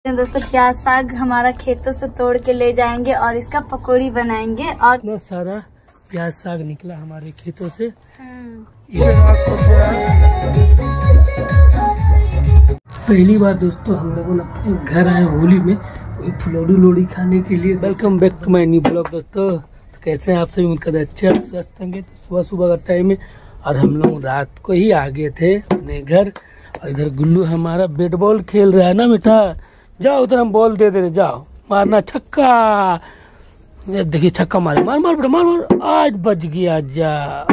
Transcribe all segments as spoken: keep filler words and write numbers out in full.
दोस्तों प्याज साग हमारा खेतों से तोड़ के ले जाएंगे और इसका पकौड़ी बनाएंगे। और इतना सारा प्याज साग निकला हमारे खेतों से। पहली बार दोस्तों हम लोगों ने अपने घर आए होली में फुलौड़ी लोड़ी खाने के लिए। Welcome back to my new blog दोस्तों। तो कैसे हैं आप सभी? उनका अच्छे और स्वस्थ होंगे। तो सुबह सुबह का टाइम है और हम लोग रात को ही आ गए थे अपने घर। और इधर गुल्लू हमारा बैट बॉल खेल रहा है ना बेटा। जाओ उधर हम बॉल दे दे रहे, जाओ मारना छक्का। देखिए छक्का मारे, मार मार बेटा मार मार। आज बच गया जा।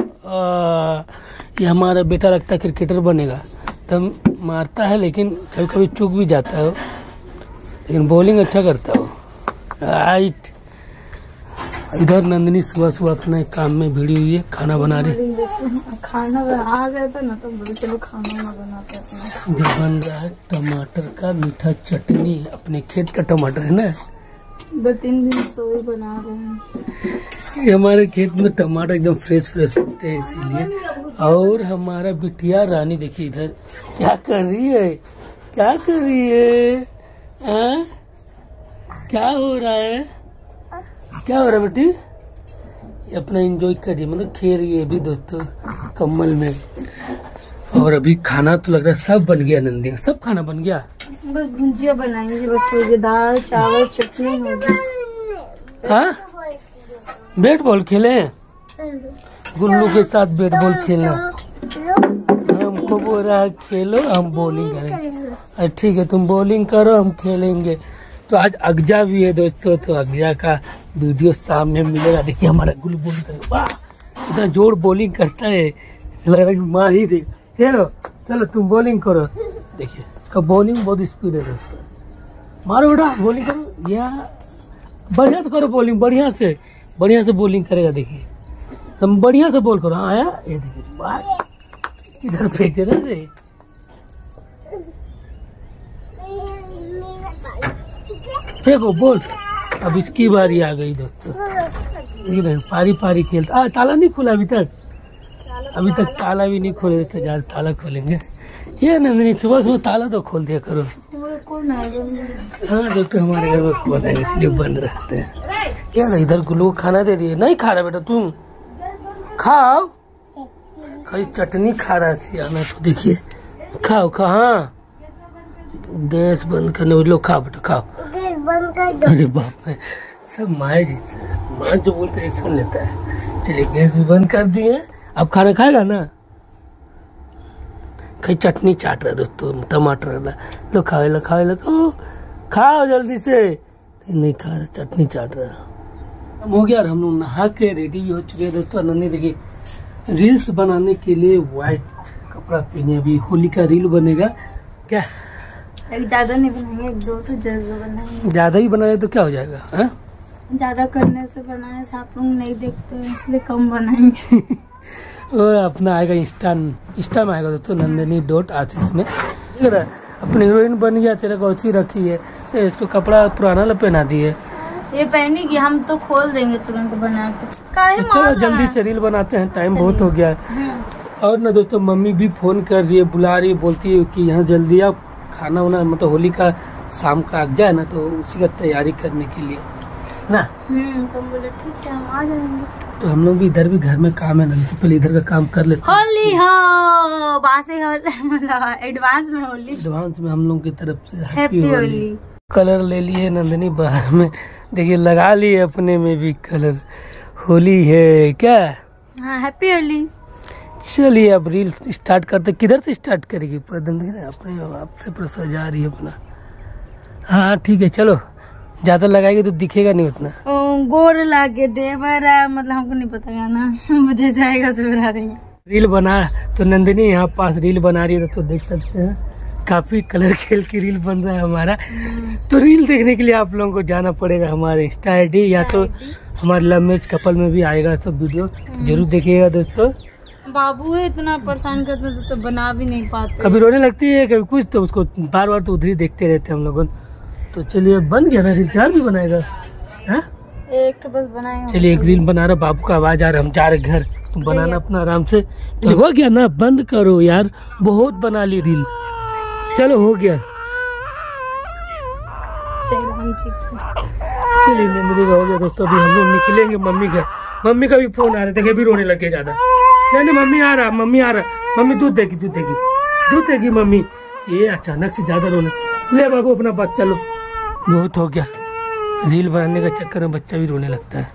आ, ये हमारा बेटा लगता है क्रिकेटर बनेगा। तब मारता है लेकिन कभी कभी चूक भी जाता है, लेकिन बॉलिंग अच्छा करता हो। राइट। इधर नंदिनी सुबह सुबह अपने काम में भिड़ी हुई है, खाना बना रही। खाना आ गया था ना तो बोले चलो खाना बनाते हैं। इधर बन रहा है टमाटर का मीठा चटनी। अपने खेत का टमाटर है ना, दो तीन दिन से वही बना रहे हैं। ये हमारे खेत में टमाटर एकदम फ्रेश फ्रेश होते हैं इसीलिए। और हमारा बिटिया रानी देखिए इधर क्या कर रही है, क्या कर रही है आ? क्या हो रहा है, क्या हो रहा है बेटी? ये अपना एंजॉय कर रही है, मतलब खेल रही है अभी दोस्तों कम्बल में। और अभी खाना तो लग रहा है सब बन गया नंदी, सब खाना बन गया। बस भुजिया बनाएंगे, बस हो गया। दाल चावल चटनी हो गई। हाँ बैट बॉल खेले, गुल्लू के साथ बैट बॉल खेलना। हमको बोल रहा है खेलो, हम बॉलिंग करेंगे। ठीक है तुम बॉलिंग करो, हम खेलेंगे। तो आज अगजा भी है दोस्तों, तो अगजा का वीडियो सामने मिलेगा। देखिए हमारा गुल्लू बॉलिंग करेगा, वाह इतना जोर बॉलिंग करता है, लग रहा है मार ही दे। चलो चलो तुम बॉलिंग करो। देखिए इसका बॉलिंग बहुत स्पीड है दोस्तों। मारो बेटा बॉलिंग करो, या बढ़िया से करो बॉलिंग, बढ़िया से बढ़िया से बॉलिंग करेगा। देखिए तुम बढ़िया से बॉल करो। आया ये देखिए वाह इधर फेंके रहे। फेंको बॉल। अब इसकी बारी आ गई दोस्तों। पारी पारी खेलता। ताला नहीं खुला अभी तक, अभी तक ताला भी नहीं खोले तो ज्यादा ताला खोलेंगे। ये नंदिनी सुबह सुबह ताला तो खोल दिया करो। हाँ दोस्तों हमारे घर में खोल है इसलिए बंद रखते हैं। क्या इधर गुल्लू को खाना दे दिए? नहीं खा रहा बेटा, तुम खाओ। खाली चटनी खा रहा है तो देखिए खाओ खा। हाँ गैस बंद करने लोग खाओ बेटा खाओ। अरे बाप रे सब माए जी, माँ जो बोलते हैं सुन लेता है। चलिए गैस भी बंद कर दिए, अब खाना खाएगा ना। कहीं चटनी चाट रहा है दोस्तों टमाटर वाला। लो खाओ लो खाओ लो खाओ खाओ जल्दी से। नहीं खा रहा, चटनी चाट रहा है। हो गया हम लोग नहा के रेडी भी हो चुके हैं दोस्तों। नन्ही देखिए रील्स बनाने के लिए व्हाइट कपड़ा पहने, अभी होली का रील बनेगा। क्या ज्यादा नहीं बनाएंगे, एक दो तो जरूर बनाएंगे। ज्यादा ही बनाए तो क्या हो जाएगा? हा? ज्यादा करने से बनाने से आप लोग नहीं देखते हैं इसलिए कम बनाएंगे। और अपना आएगा इंस्टा इंस्टा में आएगा दोस्तों नंदिनी डॉट आशीष में। अपनी हीरोइन बन गया, तेरा कौची रखी है तो इसको कपड़ा पुराना ला पहना दिए। ये पहनी कि हम तो खोल देंगे तुरंत बना के। तो चलो जल्दी से रील बनाते हैं, टाइम बहुत हो गया है। और ना दोस्तों मम्मी भी फोन कर रही है, बुला रही है, बोलती है कि यहाँ जल्दी आप खाना वाना, मतलब होली का शाम का अगजा है ना तो उसी का तैयारी करने के लिए ना। हम्म तो बोले ठीक है हम आ जाएंगे। तो हम लोग भी इधर भी घर में काम है ना, इससे पहले इधर का काम कर लेते हैं। होली हो बासे मतलब एडवांस में होली, एडवांस में हम लोग की तरफ से हैप्पी होली। कलर ले लिए नंदिनी बाहर में, देखिए लगा लिए अपने में भी कलर। होली है क्या? हाँ हैप्पी होली। चलिए अब रील स्टार्ट करते। किधर से स्टार्ट करेगी? अपने आपसे पूरा सजा रही है अपना। हाँ ठीक है चलो, ज्यादा लगाएगी तो दिखेगा नहीं उतना। गोर लागे देवरा, मतलब हमको नहीं पता गाना, मुझे जाएगा से बना देंगे। रील बना तो नंदिनी यहाँ पास रील बना रही है तो देख सकते हैं काफी कलर खेल की रील बन रहा है हमारा। तो रील देखने के लिए आप लोगों को जाना पड़ेगा हमारे इंस्टा आई डी, या तो हमारे लव मैरिज कपल में भी आएगा सब वीडियो, तो जरूर देखिएगा दोस्तों। बाबू है इतना परेशान करते तो, तो बना भी नहीं पाते, कभी रोने लगती है कभी कुछ, तो उसको बार बार तो उधर ही देखते रहते हम लोग। तो चलिए बन गया ना रील, चार भी बनाएगा। हा? एक तो बस बनाएगा। चलिए एक रील बना रहा, बाबू का आवाज आ रहा, हम जा रहे घर, तुम बनाना अपना आराम से। तो हो गया ना, बंद करो यार, बहुत बना ली रील। चलो हो गया। जय राम जी की। चलिए नंदनी का हो गया दोस्तों, अभी हम लोग निकलेंगे मम्मी का। मम्मी का भी फोन आ रहा था, भी रोने लग गया ज्यादा। नहीं नहीं मम्मी आ रहा, मम्मी आ रहा, मम्मी दूध देगी, दूध देगी, दूध देगी मम्मी। ये अचानक से ज्यादा रोने, ले बाबू अपना बच्चा लो। बहुत हो गया, रील बनाने का चक्कर में बच्चा भी रोने लगता है।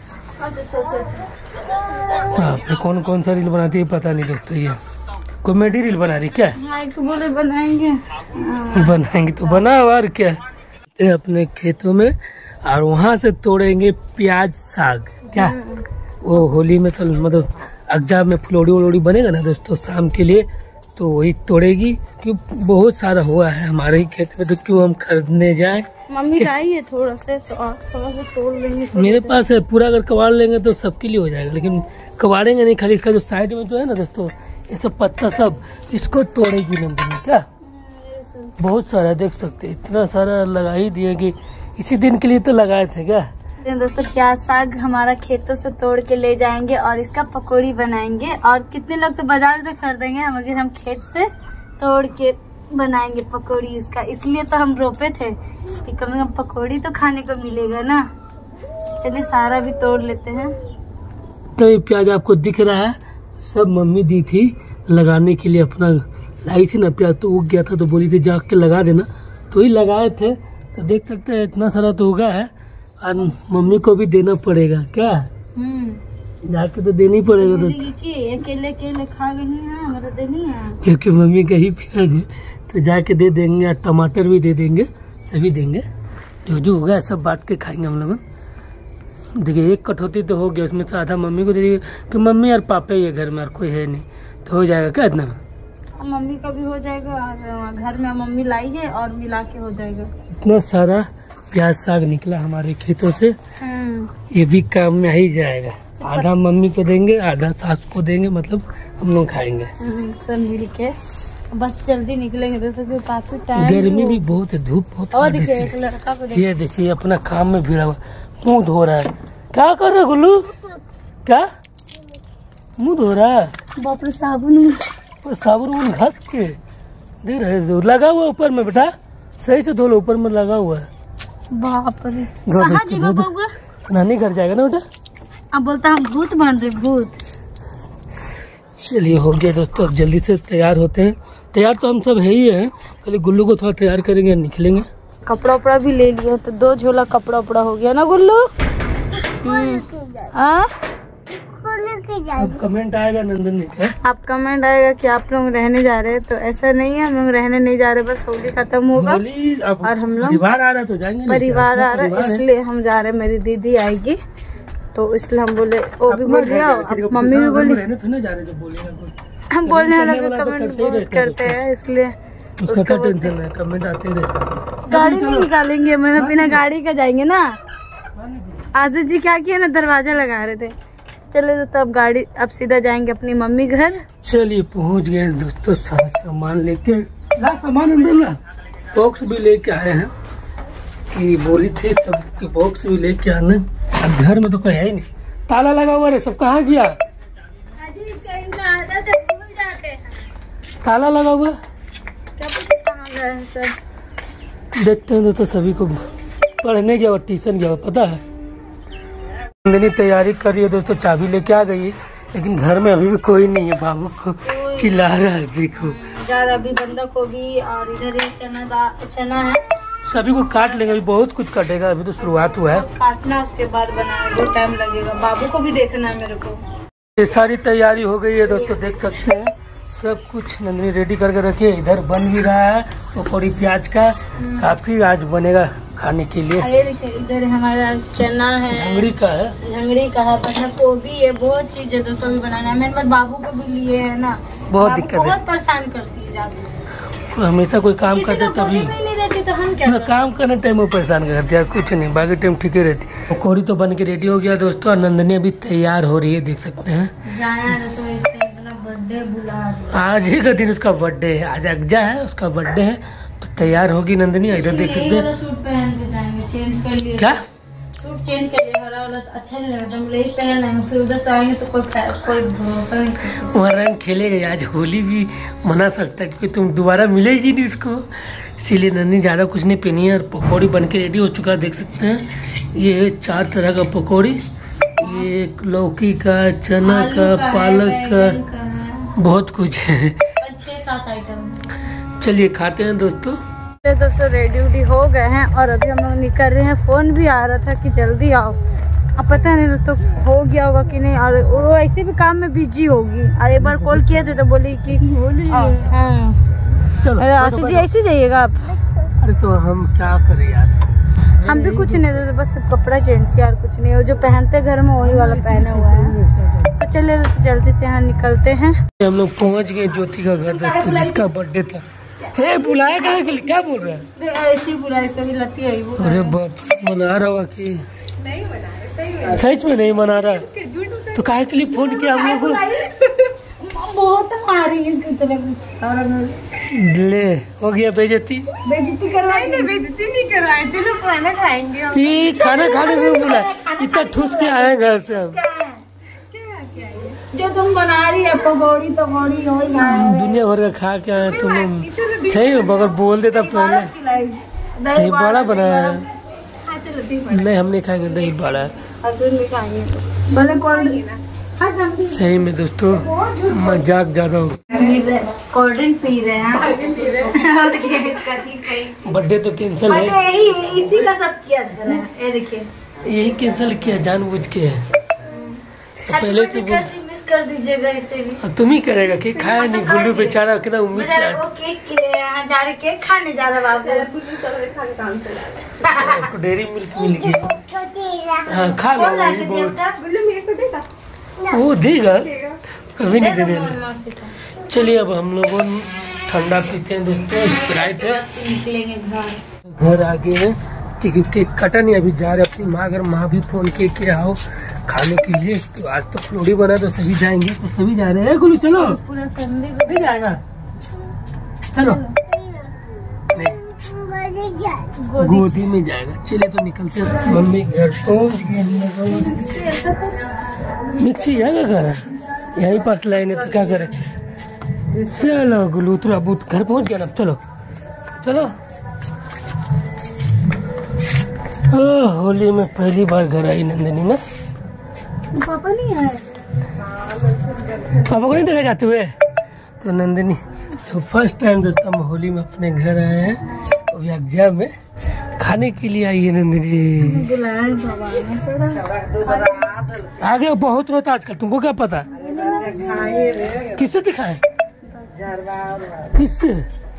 आपने कौन कौन सा रील बनाती है पता नहीं दोस्तों, ये कॉमेडी रील बना रही क्या? हाँ, एक बोले बनाएंगे। बनाएंगे तो बनाओ, और क्या। अपने खेतों में और वहाँ से तोड़ेंगे प्याज साग। क्या वो होली में तो मतलब अगजा में फुलौड़ी वुलौड़ी बनेगा ना दोस्तों शाम के लिए, तो वही तोड़ेगी। क्यों बहुत सारा हुआ है हमारे ही खेत में, तो क्यों हम खरीदने जाए। मम्मी लाई है थोड़ा से, तो थोड़ा सा तोड़ लेंगे। मेरे पास है पूरा, अगर कबाड़ लेंगे तो सबके लिए हो जाएगा, लेकिन कबाड़ेंगे नहीं, खाली इसका जो साइड में जो है ना दोस्तों ये सब पत्ता सब इसको तोड़ेगी नंदिनी। क्या बहुत सारा देख सकते, इतना सारा लगा ही दिए कि इसी दिन के लिए तो लगाए थे। क्या दोस्तों प्याज साग हमारा खेतों से तोड़ के ले जाएंगे और इसका पकौड़ी बनाएंगे। और कितने लोग तो बाजार से खरीदेंगे, हम अगर हम खेत से तोड़ के बनाएंगे पकौड़ी इसका। इसलिए तो हम रोपे थे कि कम से कम पकौड़ी तो खाने को मिलेगा ना। चलिए सारा भी तोड़ लेते हैं। तो ये प्याज आपको दिख रहा है, सब मम्मी दी थी लगाने के लिए, अपना लाई थी ना प्याज, तो उग गया था तो बोली थी जाग के लगा देना, तो ही लगाए थे। तो देख सकते हैं इतना सारा तो उगा है, और मम्मी को भी देना पड़ेगा। क्या जाके तो देना ही पड़ेगा। तो अकेले अकेले खा गई है, मतलब देनी है, क्योंकि मम्मी का ही प्याज है तो जाके दे देंगे, और टमाटर भी दे देंगे, सभी देंगे। जो जो होगा सब बांट के खाएंगे हम लोग। देखिए एक कटौती तो हो गया, उसमें से आधा मम्मी को दे देंगे कि मम्मी और पापा ही है घर में और कोई है नहीं, तो हो जाएगा क्या इतना में। मम्मी का भी हो जाएगा, घर में मम्मी लाई है और मिला के हो जाएगा। इतना सारा प्याज साग निकला हमारे खेतों से, ये भी काम में ही जाएगा। आधा मम्मी को देंगे, आधा सास को देंगे, मतलब हम लोग खाएंगे सब मिल के। बस जल्दी निकलेंगे दोस्तों, काफी टाइम, गर्मी भी बहुत है, धूप बहुत। और देखिए एक लड़का को ये देखिए अपना काम में भिड़ा हुआ, मुँह धो रहा है। क्या कर रहा है गुल्लू? क्या मुँह धो रहा है? बाप रे साबुन, साबुन घस के दे रहे, लगा हुआ ऊपर में बेटा, सही से धो लो, ऊपर में लगा हुआ है। बाप रे कहाँ जीवा बउआ? नानी घर जाएगा ना बेटा। अब बोलता हम भूत बन रहे, भूत। चलिए हो गया दोस्तों, अब जल्दी से तैयार होते हैं। तैयार तो हम सब है ही है, खाली गुल्लू को थोड़ा तैयार करेंगे, निकलेंगे। कपड़ा उपड़ा भी ले लिया, तो दो झोला कपड़ा उपड़ा हो गया ना गुल्लू। हाँ अब कमेंट आएगा नंदनी का, आप कमेंट आएगा कि आप लोग रहने जा रहे हैं, तो ऐसा नहीं है, हम लोग रहने नहीं जा रहे, बस होली खत्म होगा और हम लोग परिवार आ रहा तो जाएंगे, परिवार आ रहा है इसलिए हम जा रहे हैं। मेरी दीदी आएगी तो इसलिए हम बोले, वो भी बोल रही है, मम्मी भी बोली, हम बोलने वाला कमेंट करते हैं इसलिए उसका क्या टेंशन है, कमेंट आते ही रहते। गाड़ी नहीं निकालेंगे, मैंने बिना गाड़ी का जाएंगे ना। आजू जी क्या किया ना, दरवाजा लगा रहे थे। चले तो तब गाड़ी, अब सीधा जाएंगे अपनी मम्मी घर। चलिए पहुंच गए दोस्तों, सारा सामान लेके, ला सामान अंदर ला। बॉक्स भी लेके आए हैं, कि बोली थी सबकी बॉक्स भी लेके आने। अब घर में तो कोई है ही नहीं, ताला लगा हुआ है, सब कहाँ गया? ताला लगा हुआ, देखते हैं दोस्तों। सभी को पढ़ने गया और ट्यूशन गया, पता है। नंदिनी तैयारी कर रही है दोस्तों, चाबी लेके आ गई, लेकिन घर में अभी भी कोई नहीं है। बाबू को चिल्ला रहा है, देखो यार। अभी बंदा गोभी और इधर ही चना चना है, सभी को काट लेंगे, अभी बहुत कुछ कटेगा, अभी तो शुरुआत हुआ है काटना, उसके बाद बनाना, बहुत टाइम लगेगा। बाबू को भी देखना है मेरे को। ये सारी तैयारी हो गई है दोस्तों, देख सकते हैं सब कुछ नंदिनी रेडी करके रखी है। इधर बन भी रहा है पकौड़ी प्याज का, काफी आज बनेगा खाने के लिए। अरे देखिए इधर हमारा चना है, झंगड़ी का है, झंगड़ी का है, पटना गोभी है, बहुत चीज है दोस्तों भी बनाना है। मेरे पास बाबू को भी लिए है ना, बहुत दिक्कत है, बहुत परेशान करती है ज्यादा। हमेशा कोई काम करते तभी नहीं रहती तो हम क्या काम करने टाइम में परेशान करती है, कुछ नहीं, बाकी टाइम ठीक ही रहती। पकौड़ी तो बन के रेडी हो गया दोस्तों, नंदनी अभी तैयार हो रही है, देख सकते हैं। जाना तो इसका बर्थडे बुला, आज ही का दिन उसका बर्थडे है, आज अगजा है, उसका बर्थडे है, तो तैयार होगी नंदनी। इधर देख सकते हैं, सूट पहन के जाएंगे, चेंज कर लिए। क्या सूट चेंज कर लिए, हरा वाला तो अच्छा नहीं लगता, हम यही पहन आएंगे, फिर उधर से आएंगे तो कोई कोई भरोसा नहीं। वहाँ रंग खेलेगा, आज होली भी मना सकता है, क्योंकि तुम दोबारा मिलेगी नहीं उसको, इसीलिए नंदिनी ज़्यादा कुछ नहीं पहनी है और पकौड़ी बन के रेडी हो चुका है, देख सकते हैं। ये है चार तरह का पकौड़ी, ये लौकी का, चना का, का, पालक का, का बहुत कुछ है, छह सात आइटम। चलिए खाते हैं दोस्तों। दोस्तों रेडी उडी हो गए हैं और अभी हम लोग निकल रहे हैं। फोन भी आ रहा था कि जल्दी आओ, अब पता नहीं दोस्तों हो गया होगा कि नहीं, और वो ऐसे भी काम में बिजी होगी। और एक बार कॉल किए थे तो बोली कि हाँ चलो आशीष जी ऐसे जाइएगा आप। अरे तो हम क्या करें यार, हम भी कुछ नहीं देते, बस कपड़ा चेंज किया और कुछ नहीं, वो जो पहनते घर में वही वाला पहने हुआ है। तो चलिए दोस्तों जल्दी से यहाँ निकलते हैं। हम लोग पहुँच गए ज्योति का घर दोस्तों, जिसका बर्थडे था। हे बुलाया कहाँ के लिए, क्या बोल रहा है? ऐसे ही बुलाया, इसको भी लती है। अरे बाप, मना रहा होगा कि नहीं मना रहा, सच में नहीं मना रहा तो काहे के लिए फोन किया हम लोग को? बहुत मारेंगे इसको तरफ। ले हो गया बेइज्जती, बेइज्जती करवाएंगे? बेइज्जती नहीं करवाए, चलो खाना खाएंगे। ये खाना खाने में बोला इतना ठूस के आए घर से हम। जो तुम बना रही है पकौड़ी तकौड़ी हो दुनिया भर का खा के आए तुम। सही है, मगर बोल देता पहले। दही बड़ा बनाया है? नहीं हम नहीं खाएंगे, दही बड़ा है। सही में दोस्तों मजाक ज्यादा हो गया। कोल्ड ड्रिंक पी रहे हैं। बर्थडे तो कैंसिल है, यही इसी का सब किया है। ये देखिए यही कैंसिल किया जानबूझ के। तो पहले से मिस कर दीजिएगा इसे भी। तुम ही करेगा कि खाया नहीं, गुल्लू बेचारा कितना उम्मीद से आया। वो केक के लिए यहाँ जा रहे, केक खाने जा रहा बाबू। डेयरी मिल्क मिल गया, हाँ खा लो। वो देगा, कभी नहीं देने वाला। चलिए अब हम लोग ठंडा पीते हैं दोस्तों, स्प्राइट है। निकलेंगे घर घर आ गए हैं क्योंकि केक कटा नहीं, अभी जा रहे अपनी माँ। अगर माँ भी फोन किए कि आओ खाने के लिए, तो आज तो फ्लोडी बना तो सभी जाएंगे, तो सभी जा रहे हैं। गुल्लू चलो, पूरा फैमिली नहीं जाएगा, चलो नहीं गोदी में जाएगा। चले तो निकलते हैं। मम्मी घर पहुँच गए। मिक्सी है घर यहीं पास लाइन है, तो क्या करे। चलो गुल्लू उतरा, बूथ घर पहुँच गया ना, चलो चलो। ओ, होली में पहली बार घर आई नंदिनी ना। पापा नहीं आए, पापा को नहीं देखा जाते हुए। तो नंदिनी तो फर्स्ट टाइम दोस्तों हम होली में अपने घर आए हैं, अभी एग्जाम में खाने के लिए आई है नंदिनी। आगे बहुत रोता आजकल, तुमको क्या पता? किससे दिखाए, किससे?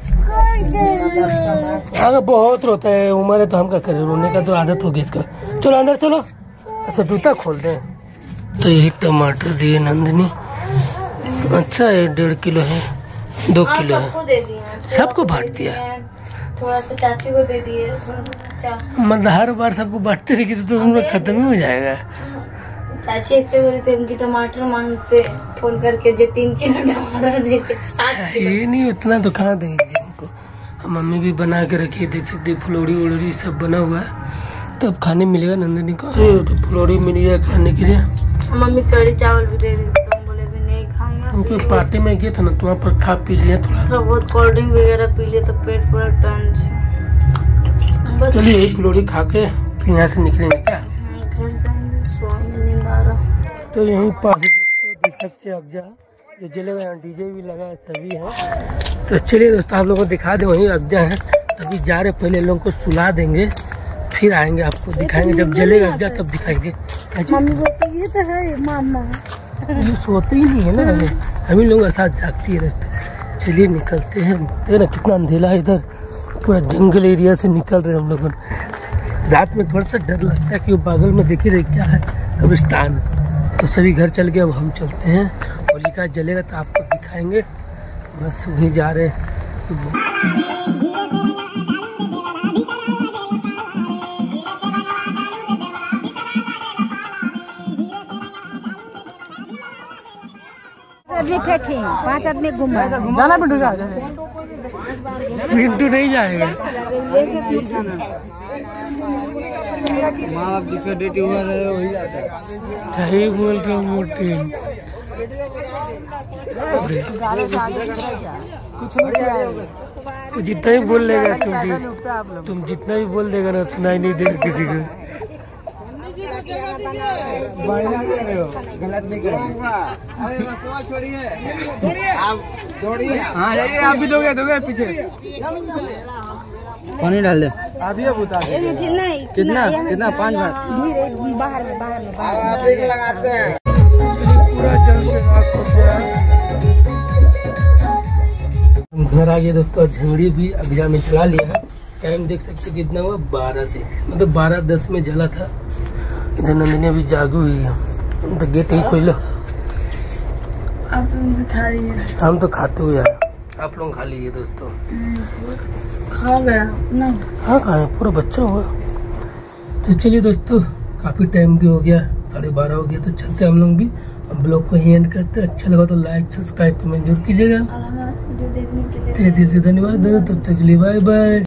आगे बहुत रोता है, उम्र है तो हम क्या करें, रोने का तो आदत हो गई इसका। चलो अंदर चलो। अच्छा जूता खोल दें। तो यही टमाटर दिए नंदिनी, अच्छा है, डेढ़ किलो है, दो किलो है, सबको बांट दिया। थोड़ा सा चाची को दे दिए, मतलब हर बार सबको बांटते रहेगी तो तुम लोग खत्म ही हो जाएगा। चाची ऐसे बोले थे उनकी टमाटर मांगते फोन करके, जो तीन किलो टमाटर देते सात किलो। ये नहीं उतना तो कहाँ देंगे उनको, मम्मी भी बना के रखी है, देख सकते फुलौड़ी वुलौड़ी सब बना हुआ है, तो अब खाने मिलेगा नंदिनी को। तो फुलौड़ी मिल गया खाने के लिए। मम्मी कड़ी चावल भी दे दी, तुम बोले भी नहीं खाएंगे। उनकी पार्टी में गए थे ना, तो वहाँ पर खा पी लिया थोड़ा थोड़ा बहुत, कोल्ड ड्रिंक वगैरह पी लिया, तो पेट पूरा टन है। चलिए यही फुलौड़ी खा के फिर यहाँ से निकलेंगे क्या, घर जाएंगे, सोएंगे, नींद आ रहा। तो यहीं पास दोस्तों देख सकते हैं अगजा जो जलेगा, यहाँ डीजे भी लगा है, सभी है। तो चलिए दोस्तों आप लोगों को दिखा दे, वहीं अगजा है। अभी जा रहे, पहले लोगों को सुला देंगे, फिर आएंगे आपको दिखाएंगे। जब जलेगा अगजा तब दिखाएंगे। मम्मी बोलती ये तो है मामा, ये सोते ही नहीं है ना, हम ही लोगों के साथ जागती है दोस्तों। चलिए निकलते हैं। देखो ना कितना अंधेला है इधर, पूरा जंगल एरिया से निकल रहे हैं हम लोग। रात में थोड़ा सा डर लगता है कि वो बगल में देख ही रहे क्या है, कब्रिस्तान। तो सभी घर चल गए, अब हम चलते हैं। होली का जलेगा तो आपको दिखाएंगे, बस वहीं जा रहे हैं। आदमी फेंके, पांच आदमी घूमा जाना पिंटू जा, पिंटू नहीं जाएगा। माँ बाप जिसका डेट हुआ है वही जाता है। सही बोल रहा हूँ मूर्ति। कुछ नहीं तो जितना ही बोल लेगा तुम भी, तुम जितना भी बोल देगा ना सुनाई नहीं देगा किसी को। गलत नहीं करेंगे। हाँ जाइए, आप भी दोगे दोगे पीछे पानी डाल दे। आप ये बता कितना कितना पाँच बार बाहर में बाहर में लगाते हैं। पूरा चल के हम घर आ गए दोस्तों। झंडी भी अभिया में चला लिया है। टाइम देख सकते कितना हुआ, बारह से मतलब बारह दस में जला था। इधर नंदिनी अभी जागी हुई है, तो गेट ही खोलो। आप लोग खा लीजिए। हम तो खाते हुए यार, आप लोग खा लीजिए दोस्तों। खा गया नहीं? हाँ खाए, पूरा बच्चा हुआ। तो चलिए दोस्तों, काफी टाइम भी हो गया, साढ़े बारह हो गया, तो चलते हम लोग भी। हम ब्लॉग को ही एंड करते हैं। अच्छा लगा तो लाइक सब्सक्राइब कमेंट जरूर कीजिएगा। और हमारा वीडियो देखने के लिए तहे दिल से धन्यवाद दोस्तों। तब तक के लिए बाय बाय।